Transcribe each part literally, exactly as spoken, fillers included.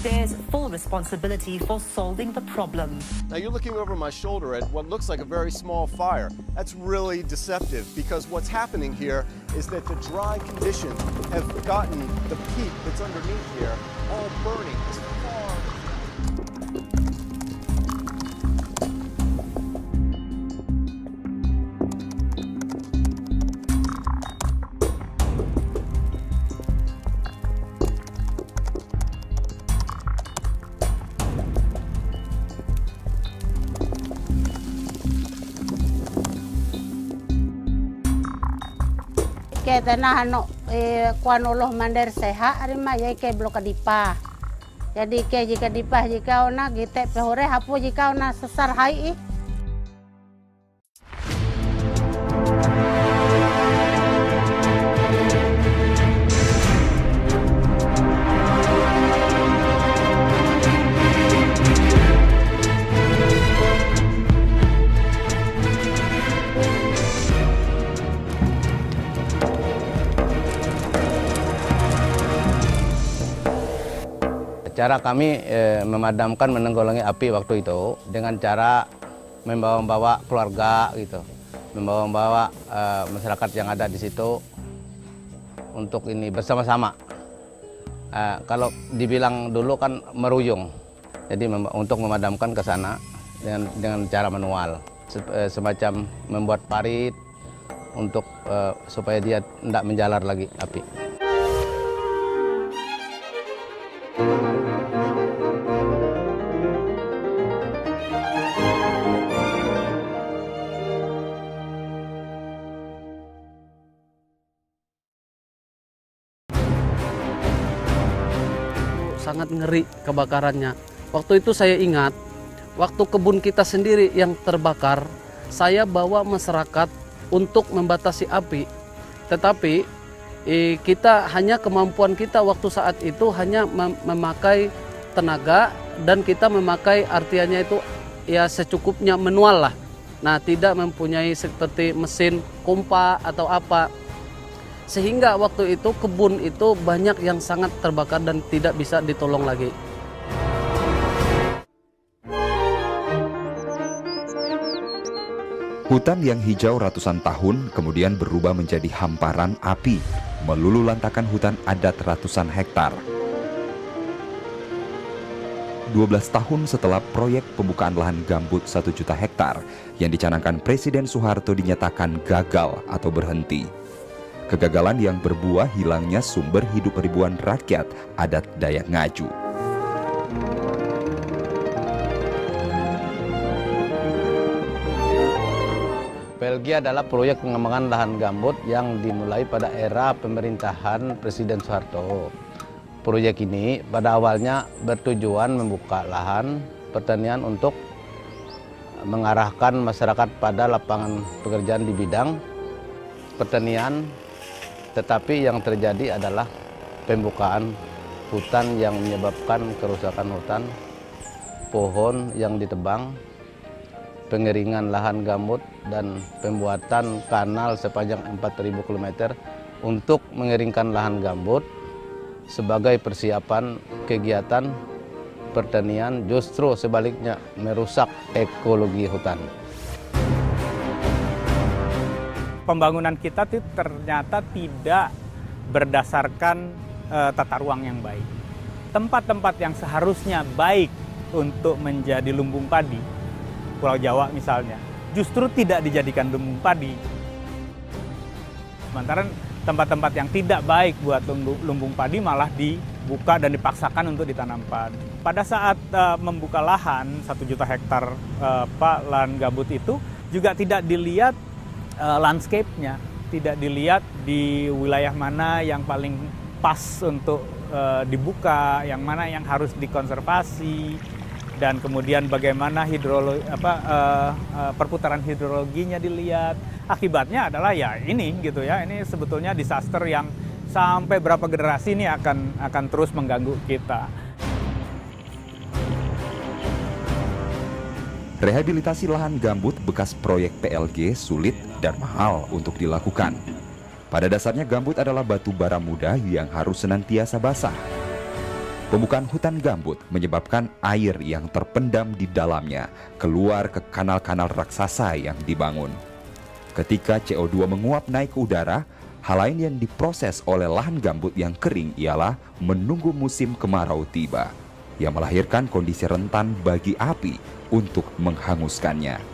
bears full responsibility for solving the problem. Now you're looking over my shoulder at what looks like a very small fire. That's really deceptive because what's happening here is that the dry conditions have gotten the peat that's underneath here all burning as far. Ke tanah ano eh kuan uloh mandar seha arima yai ke blok kadipah. Jadi ke jika dipah jika ona gite pehore hapu jika ona sesar hai. Cara kami eh, memadamkan, menanggulangi api waktu itu dengan cara membawa-bawa keluarga gitu, membawa-bawa eh, masyarakat yang ada di situ untuk ini bersama-sama. Eh, kalau dibilang dulu kan meruyung, jadi mem untuk memadamkan ke sana dengan dengan cara manual, Se eh, semacam membuat parit untuk eh, supaya dia tidak menjalar lagi api. Sangat ngeri kebakarannya. Waktu itu saya ingat, waktu kebun kita sendiri yang terbakar, saya bawa masyarakat untuk membatasi api. Tetapi eh, kita hanya kemampuan kita waktu saat itu hanya mem memakai tenaga dan kita memakai artiannya itu ya secukupnya manual lah. Nah, tidak mempunyai seperti mesin pompa atau apa. Sehingga waktu itu kebun itu banyak yang sangat terbakar dan tidak bisa ditolong lagi. Hutan yang hijau ratusan tahun kemudian berubah menjadi hamparan api, meluluhlantakkan hutan adat ratusan hektar. dua belas tahun setelah proyek pembukaan lahan gambut satu juta hektar yang dicanangkan Presiden Soeharto dinyatakan gagal atau berhenti. Kegagalan yang berbuah hilangnya sumber hidup ribuan rakyat adat Dayak Ngaju. P L G adalah proyek pengembangan lahan gambut yang dimulai pada era pemerintahan Presiden Soeharto. Proyek ini pada awalnya bertujuan membuka lahan pertanian untuk mengarahkan masyarakat pada lapangan pekerjaan di bidang pertanian. Tetapi yang terjadi adalah pembukaan hutan yang menyebabkan kerusakan hutan, pohon yang ditebang, pengeringan lahan gambut, dan pembuatan kanal sepanjang empat ribu kilometer untuk mengeringkan lahan gambut sebagai persiapan kegiatan pertanian, justru sebaliknya merusak ekologi hutan. Pembangunan kita itu ternyata tidak berdasarkan uh, tata ruang yang baik. Tempat-tempat yang seharusnya baik untuk menjadi lumbung padi, Pulau Jawa misalnya, justru tidak dijadikan lumbung padi. Sementara tempat-tempat yang tidak baik buat lumbung padi malah dibuka dan dipaksakan untuk ditanam padi. Pada saat uh, membuka lahan satu juta hektar uh, Pak, lahan gambut itu juga tidak dilihat Uh, landscape-nya, tidak dilihat di wilayah mana yang paling pas untuk uh, dibuka, yang mana yang harus dikonservasi, dan kemudian bagaimana hidrologi, apa, uh, uh, perputaran hidrologinya dilihat. Akibatnya adalah ya ini gitu ya, ini sebetulnya disaster yang sampai berapa generasi ini akan akan terus mengganggu kita. Rehabilitasi lahan gambut bekas proyek P L G sulit dan mahal untuk dilakukan. Pada dasarnya gambut adalah batu bara muda yang harus senantiasa basah. Pembukaan hutan gambut menyebabkan air yang terpendam di dalamnya keluar ke kanal-kanal raksasa yang dibangun. Ketika C O dua menguap naik ke udara, hal lain yang diproses oleh lahan gambut yang kering ialah menunggu musim kemarau tiba, yang melahirkan kondisi rentan bagi api untuk menghanguskannya.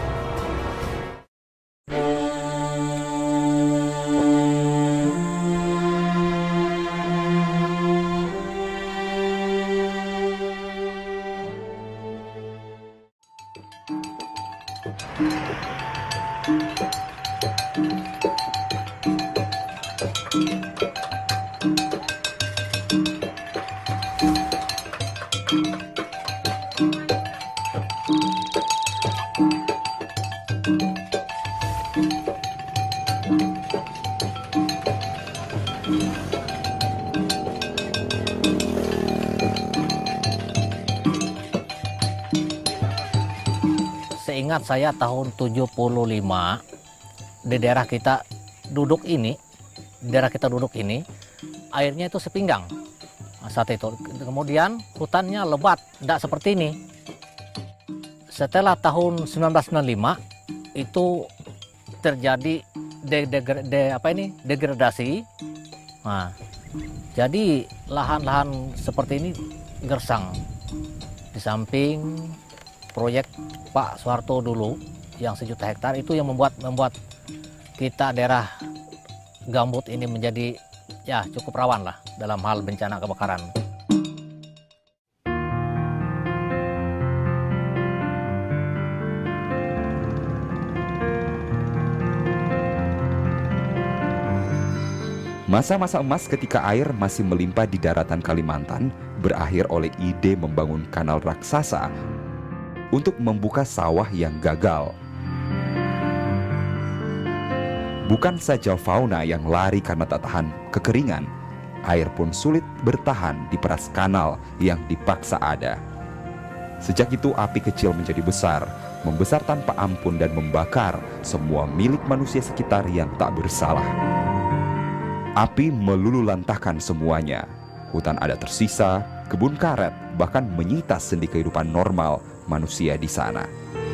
Seingat saya tahun tujuh puluh lima di daerah kita duduk ini, di daerah kita duduk ini airnya itu sepinggang saat itu. Kemudian hutannya lebat, tidak seperti ini. Setelah tahun sembilan belas sembilan puluh lima itu terjadi de, de, de, apa ini degradasi. Nah, jadi lahan-lahan seperti ini gersang. Di samping proyek Pak Soeharto dulu yang sejuta hektar itu yang membuat membuat kita daerah gambut ini menjadi ya cukup rawan lah dalam hal bencana kebakaran. Masa-masa emas ketika air masih melimpah di daratan Kalimantan berakhir oleh ide membangun kanal raksasa untuk membuka sawah yang gagal. Bukan saja fauna yang lari karena tak tahan kekeringan, air pun sulit bertahan di peras kanal yang dipaksa ada. Sejak itu api kecil menjadi besar, membesar tanpa ampun dan membakar semua milik manusia sekitar yang tak bersalah. Api melululantahkan semuanya. Hutan adat tersisa, kebun karet, bahkan menyita sendi kehidupan normal manusia di sana.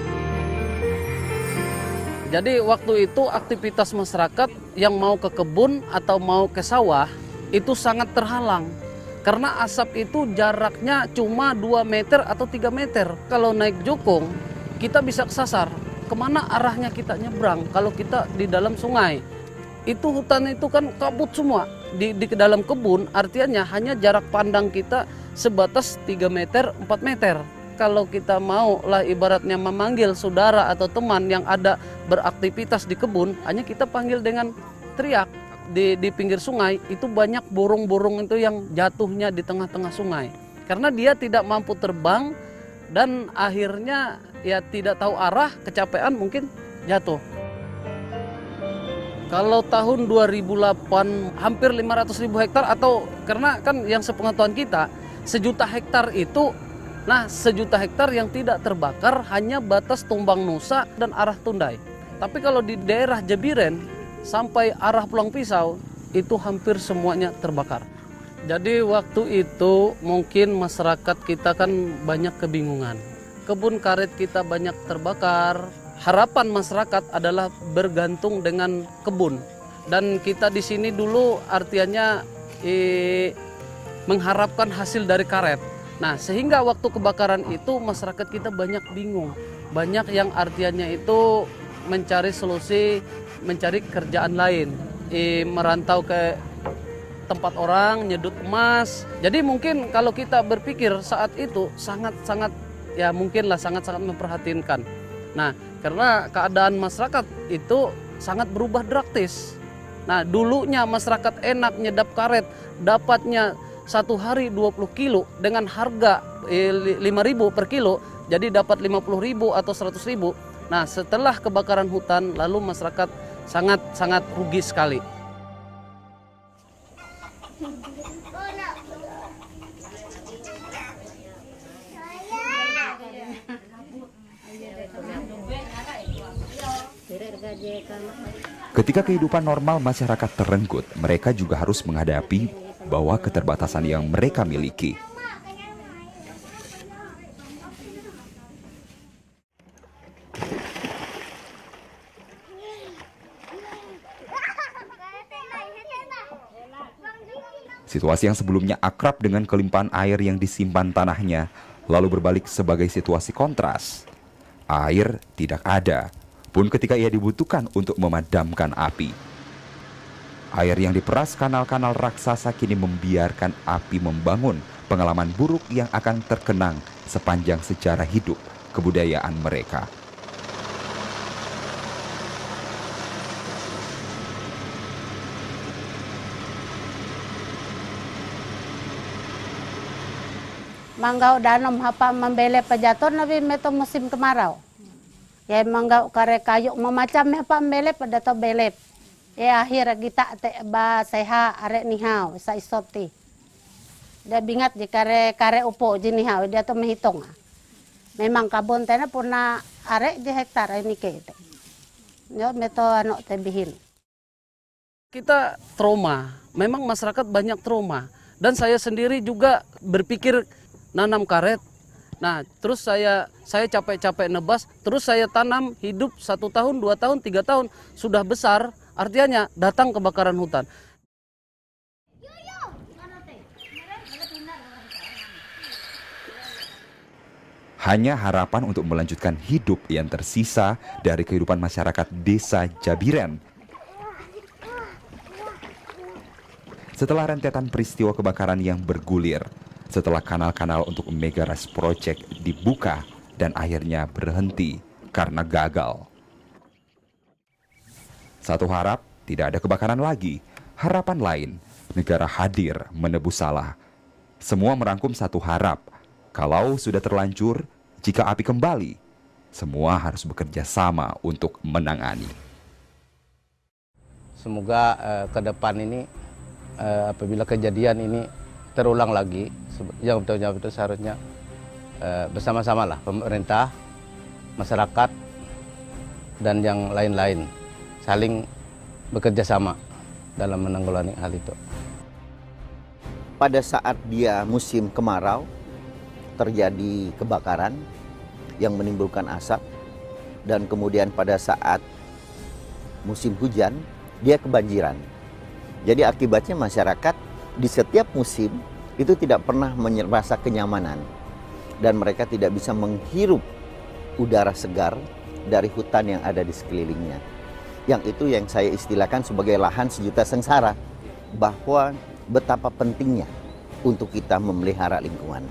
Jadi waktu itu aktivitas masyarakat yang mau ke kebun atau mau ke sawah itu sangat terhalang. Karena asap itu jaraknya cuma dua meter atau tiga meter. Kalau naik jukung, kita bisa kesasar. Kemana arahnya kita nyebrang kalau kita di dalam sungai. Itu hutan itu kan kabut semua. Di, di dalam kebun artinya hanya jarak pandang kita sebatas tiga meter, empat meter. Kalau kita mau lah ibaratnya memanggil saudara atau teman yang ada beraktivitas di kebun, hanya kita panggil dengan teriak. Di, di pinggir sungai itu banyak burung-burung itu yang jatuhnya di tengah-tengah sungai. Karena dia tidak mampu terbang dan akhirnya ya tidak tahu arah, kecapean mungkin jatuh. Kalau tahun dua ribu delapan hampir lima ratus ribu hektar atau karena kan yang sepengetahuan kita sejuta hektar itu. Nah, sejuta hektar yang tidak terbakar hanya batas Tumbang Nusa dan arah Tundai. Tapi kalau di daerah Jebiren sampai arah Pulang Pisau itu hampir semuanya terbakar. Jadi waktu itu mungkin masyarakat kita kan banyak kebingungan. Kebun karet kita banyak terbakar. Harapan masyarakat adalah bergantung dengan kebun. Dan kita di sini dulu artinya eh, mengharapkan hasil dari karet. Nah, sehingga waktu kebakaran itu masyarakat kita banyak bingung. Banyak yang artinya itu mencari solusi, mencari kerjaan lain. E, merantau ke tempat orang, nyedut emas. Jadi mungkin kalau kita berpikir saat itu sangat-sangat, ya mungkinlah sangat-sangat memperhatikan. Nah, karena keadaan masyarakat itu sangat berubah drastis. Nah, dulunya masyarakat enak nyedap karet, dapatnya satu hari dua puluh kilo dengan harga eh, lima ribu per kilo, jadi dapat lima puluh ribu atau seratus ribu. Nah, setelah kebakaran hutan, lalu masyarakat sangat-sangat rugi sekali. Ketika kehidupan normal masyarakat terenggut, mereka juga harus menghadapi bahwa keterbatasan yang mereka miliki. Situasi yang sebelumnya akrab dengan kelimpahan air yang disimpan tanahnya, lalu berbalik sebagai situasi kontras. Air tidak ada, pun ketika ia dibutuhkan untuk memadamkan api. Air yang diperas kanal-kanal raksasa kini membiarkan api membangun pengalaman buruk yang akan terkenang sepanjang sejarah hidup kebudayaan mereka. Manggau danom hapa membele pejaton nabi meto musim kemarau. Ya manggau kare kayu memacam hapa membele pada to belep. Ya akhir kita te ba seha arek nihau sa isoti. Dia bingat di kare kare upo jinihau dia to menghitung. Memang kabon tena puna arek di hektar ini ke. Yo meto anu te bihin. Kita trauma, memang masyarakat banyak trauma. Dan saya sendiri juga berpikir nanam karet. Nah, terus saya saya capek-capek nebas, terus saya tanam hidup satu tahun, dua tahun, tiga tahun, sudah besar, artinya datang kebakaran hutan. Hanya harapan untuk melanjutkan hidup yang tersisa dari kehidupan masyarakat desa Jabiren. Setelah rentetan peristiwa kebakaran yang bergulir, setelah kanal-kanal untuk Megaras Project dibuka dan akhirnya berhenti karena gagal. Satu harap, tidak ada kebakaran lagi. Harapan lain, negara hadir menebus salah. Semua merangkum satu harap. Kalau sudah terlanjur, jika api kembali, semua harus bekerja sama untuk menangani. Semoga eh, ke depan ini, eh, apabila kejadian ini terulang lagi, yang betul-betul itu seharusnya eh, bersama-sama lah pemerintah, masyarakat, dan yang lain-lain saling bekerja sama dalam menanggulangi hal itu. Pada saat dia musim kemarau, terjadi kebakaran yang menimbulkan asap, dan kemudian pada saat musim hujan, dia kebanjiran. Jadi akibatnya masyarakat di setiap musim itu tidak pernah merasa kenyamanan dan mereka tidak bisa menghirup udara segar dari hutan yang ada di sekelilingnya. Yang itu yang saya istilahkan sebagai lahan sejuta sengsara, bahwa betapa pentingnya untuk kita memelihara lingkungan.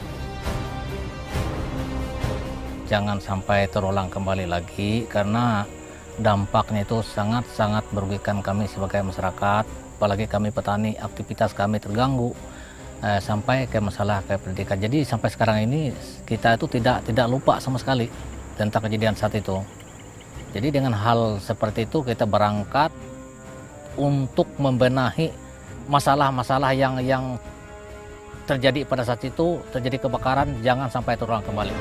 Jangan sampai terulang kembali lagi karena dampaknya itu sangat-sangat merugikan kami sebagai masyarakat, apalagi kami petani, aktivitas kami terganggu. Eh, sampai ke masalah kayak pendidikan. Jadi sampai sekarang ini kita itu tidak tidak lupa sama sekali tentang kejadian saat itu. Jadi dengan hal seperti itu kita berangkat untuk membenahi masalah-masalah yang yang terjadi pada saat itu, terjadi kebakaran, jangan sampai terulang kembali.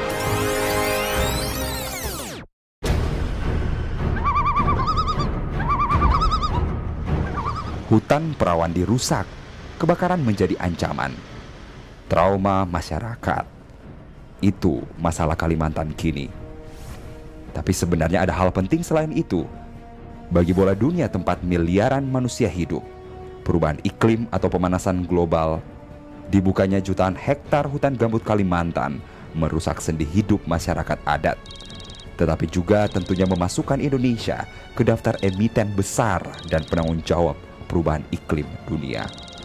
Hutan perawan dirusak. Kebakaran menjadi ancaman. Trauma masyarakat. Itu masalah Kalimantan kini. Tapi sebenarnya ada hal penting selain itu. Bagi bola dunia tempat miliaran manusia hidup, perubahan iklim atau pemanasan global, dibukanya jutaan hektar hutan gambut Kalimantan merusak sendi hidup masyarakat adat. Tetapi juga tentunya memasukkan Indonesia ke daftar emiten besar dan penanggung jawab perubahan iklim dunia.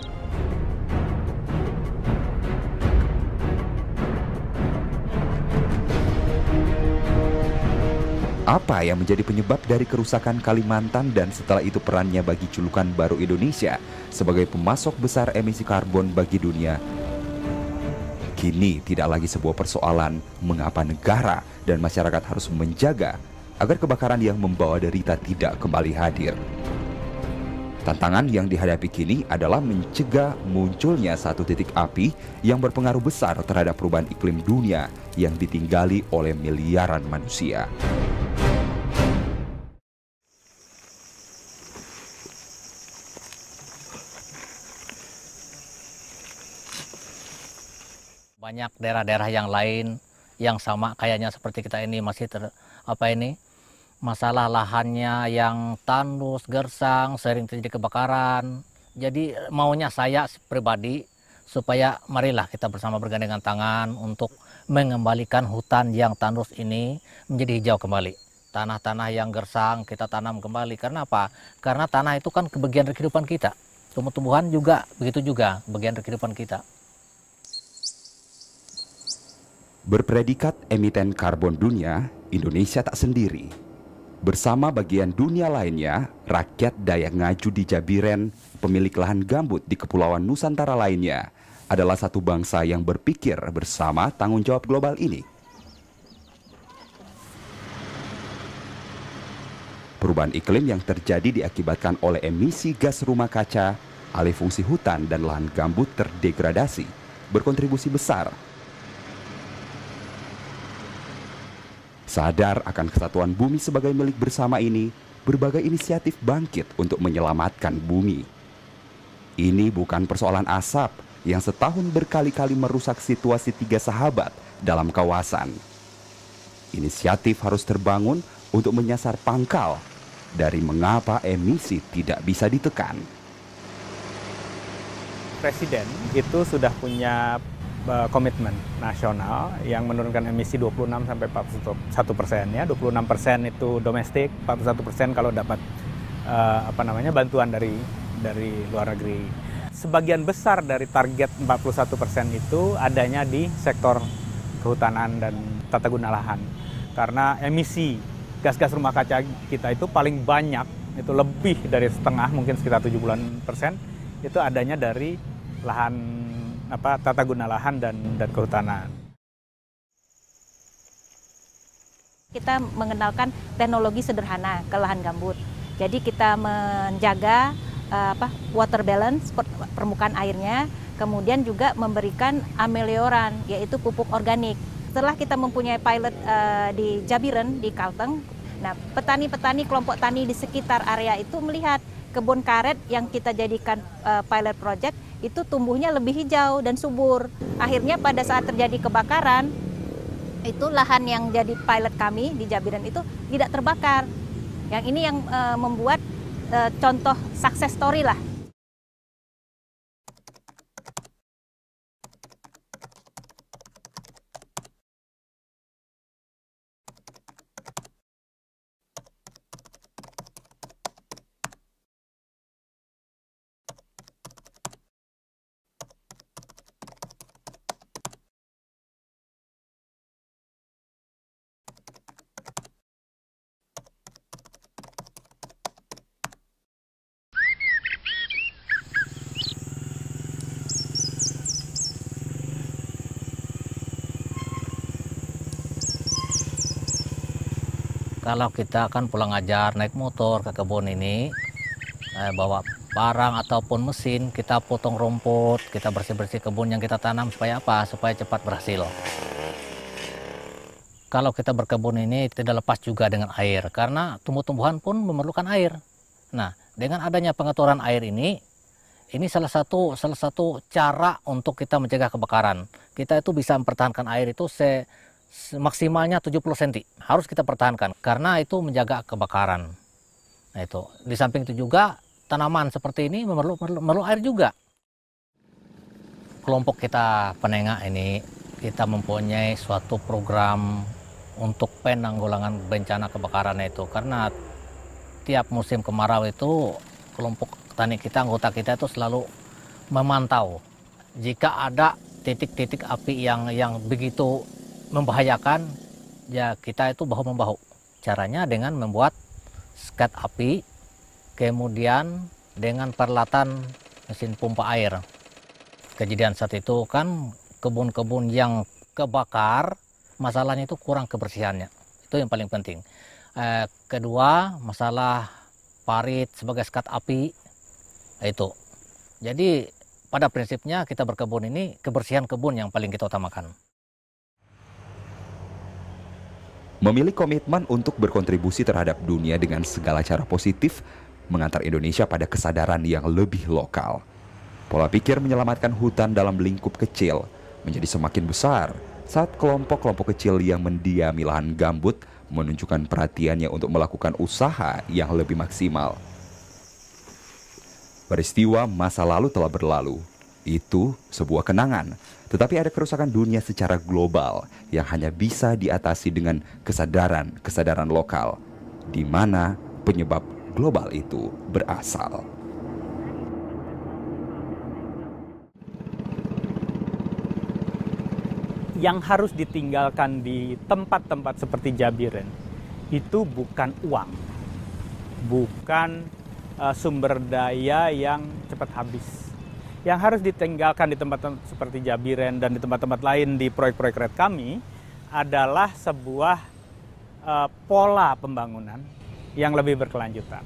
Apa yang menjadi penyebab dari kerusakan Kalimantan dan setelah itu perannya bagi julukan baru Indonesia sebagai pemasok besar emisi karbon bagi dunia? Kini tidak lagi sebuah persoalan mengapa negara dan masyarakat harus menjaga agar kebakaran yang membawa derita tidak kembali hadir. Tantangan yang dihadapi kini adalah mencegah munculnya satu titik api yang berpengaruh besar terhadap perubahan iklim dunia yang ditinggali oleh miliaran manusia. Banyak daerah-daerah yang lain yang sama kayaknya seperti kita ini masih ter, apa ini masalah lahannya yang tandus, gersang, sering terjadi kebakaran Jadi maunya saya pribadi supaya marilah kita bersama bergandengan tangan untuk mengembalikan hutan yang tandus ini menjadi hijau kembali. Tanah-tanah yang gersang kita tanam kembali. Karena apa? Karena tanah itu kan bagian dari kehidupan kita. Tumbuh-tumbuhan juga begitu juga bagian dari kehidupan kita. Berpredikat emiten karbon dunia, Indonesia tak sendiri. Bersama bagian dunia lainnya, rakyat Dayak Ngaju di Jabiren, pemilik lahan gambut di Kepulauan Nusantara lainnya, adalah satu bangsa yang berpikir bersama tanggung jawab global ini. Perubahan iklim yang terjadi diakibatkan oleh emisi gas rumah kaca, alih fungsi hutan dan lahan gambut terdegradasi, berkontribusi besar. Sadar akan kesatuan bumi sebagai milik bersama ini, berbagai inisiatif bangkit untuk menyelamatkan bumi. Ini bukan persoalan asap yang setahun berkali-kali merusak situasi tiga sahabat dalam kawasan. Inisiatif harus terbangun untuk menyasar pangkal dari mengapa emisi tidak bisa ditekan. Presiden itu sudah punya uh, komitmen nasional yang menurunkan emisi dua puluh enam sampai empat puluh satu persen ya. dua puluh enam persen itu domestik, empat puluh satu persen kalau dapat uh, apa namanya bantuan dari dari luar negeri. Sebagian besar dari target empat puluh satu persen itu adanya di sektor kehutanan dan tata guna lahan. Karena emisi gas-gas rumah kaca kita itu paling banyak, itu lebih dari setengah, mungkin sekitar tujuh puluh persen, itu adanya dari lahan apa tata guna lahan dan dan kehutanan. Kita mengenalkan teknologi sederhana ke lahan gambut. Jadi kita menjaga uh, apa water balance, permukaan airnya, kemudian juga memberikan amelioran, yaitu pupuk organik. Setelah kita mempunyai pilot uh, di Jabiren, di Kalteng, nah petani-petani, kelompok tani di sekitar area itu melihat kebun karet yang kita jadikan uh, pilot project itu tumbuhnya lebih hijau dan subur. Akhirnya pada saat terjadi kebakaran, itu lahan yang jadi pilot kami di Jabiren itu tidak terbakar. Yang ini yang uh, membuat uh, contoh success story lah. Kalau kita akan pulang ajar naik motor ke kebun ini, eh, bawa barang ataupun mesin, kita potong rumput, kita bersih-bersih kebun yang kita tanam supaya apa? Supaya cepat berhasil. Kalau kita berkebun ini tidak lepas juga dengan air, karena tumbuh-tumbuhan pun memerlukan air. Nah, dengan adanya pengaturan air ini, ini salah satu salah satu cara untuk kita mencegah kebakaran. Kita itu bisa mempertahankan air itu se maksimalnya tujuh puluh sentimeter harus kita pertahankan karena itu menjaga kebakaran. Nah itu di samping itu juga tanaman seperti ini memerlu, memerlu, memerlu air juga. Kelompok kita penengah ini kita mempunyai suatu program untuk penanggulangan bencana kebakaran itu karena tiap musim kemarau itu kelompok tani kita, anggota kita itu selalu memantau jika ada titik-titik api yang yang begitu membahayakan, ya kita itu bahu-membahu. Caranya dengan membuat skat api, kemudian dengan peralatan mesin pompa air. Kejadian saat itu kan kebun-kebun yang kebakar, masalahnya itu kurang kebersihannya. Itu yang paling penting. Eh, kedua, masalah parit sebagai skat api, itu. Jadi pada prinsipnya kita berkebun ini, kebersihan kebun yang paling kita utamakan. Memilih komitmen untuk berkontribusi terhadap dunia dengan segala cara positif mengantar Indonesia pada kesadaran yang lebih lokal. Pola pikir menyelamatkan hutan dalam lingkup kecil menjadi semakin besar saat kelompok-kelompok kecil yang mendiami lahan gambut menunjukkan perhatiannya untuk melakukan usaha yang lebih maksimal. Peristiwa masa lalu telah berlalu. Itu sebuah kenangan. Tetapi ada kerusakan dunia secara global yang hanya bisa diatasi dengan kesadaran-kesadaran lokal, di mana penyebab global itu berasal. Yang harus ditinggalkan di tempat-tempat seperti Jabiren itu bukan uang, bukan uh, sumber daya yang cepat habis. Yang harus ditinggalkan di tempat-tempat seperti Jabiren dan di tempat-tempat lain di proyek-proyek red kami adalah sebuah uh, pola pembangunan yang lebih berkelanjutan.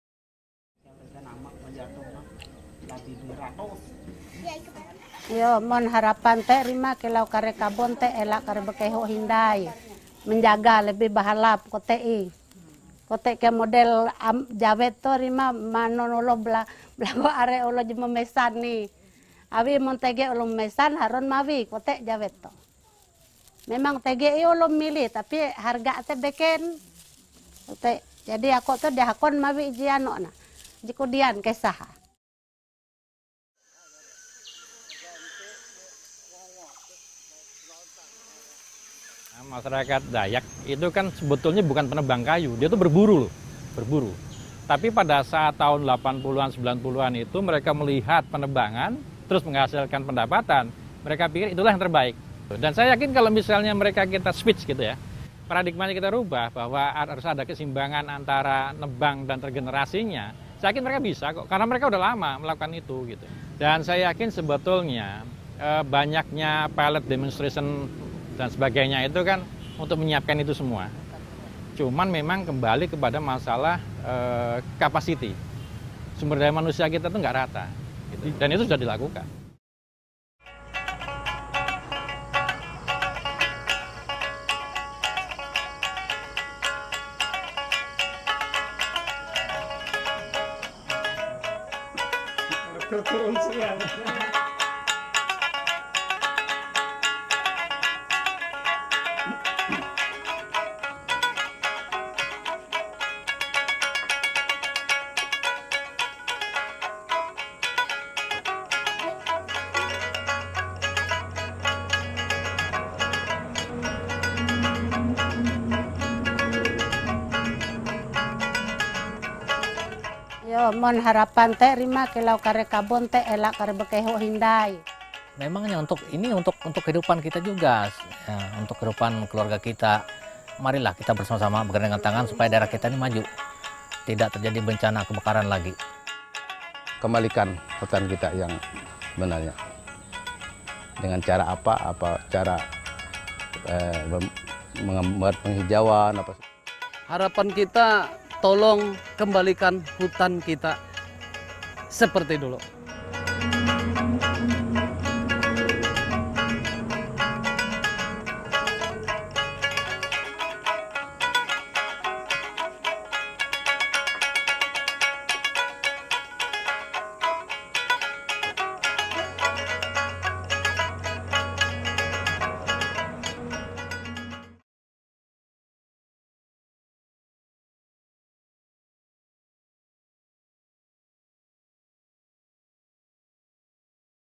Yo, mon harapan teh rima kelau kare kabon teh elak kare bekeho hindai, menjaga lebih bahalap kote i, kote ke model am, jawet to rima manon ulo bela belago are ulo jema mesan ni, awi mon tege ulo mesan haron mawi kote jawet to. Memang tege i ulo milih tapi harga teh beken, kote jadi aku tuh dihakon mawi jiano na, jikudian kesaha. Masyarakat Dayak itu kan sebetulnya bukan penebang kayu, dia tuh berburu loh, berburu. Tapi pada saat tahun delapan puluhan, sembilan puluhan itu mereka melihat penebangan, terus menghasilkan pendapatan, mereka pikir itulah yang terbaik. Dan saya yakin kalau misalnya mereka kita switch gitu ya, paradigmanya kita rubah bahwa harus ada keseimbangan antara nebang dan regenerasinya, saya yakin mereka bisa kok, karena mereka udah lama melakukan itu gitu. Dan saya yakin sebetulnya eh, banyaknya pilot demonstration dan sebagainya itu kan untuk menyiapkan itu semua. Cuman memang kembali kepada masalah eh, capacity. Sumber daya manusia kita itu nggak rata. Gitu. Dan itu sudah dilakukan. Yo, mon harapan teh rima kelau kare kabon teh elak kare bekeho hindai. Memangnya untuk ini untuk untuk kehidupan kita juga, ya, untuk kehidupan keluarga kita. Marilah kita bersama-sama bergandeng tangan supaya daerah kita ini maju, tidak terjadi bencana kebakaran lagi. Kembalikan hutan kita yang benarnya. Dengan cara apa? Apa cara eh, membuat penghijauan apa? Harapan kita tolong kembalikan hutan kita seperti dulu.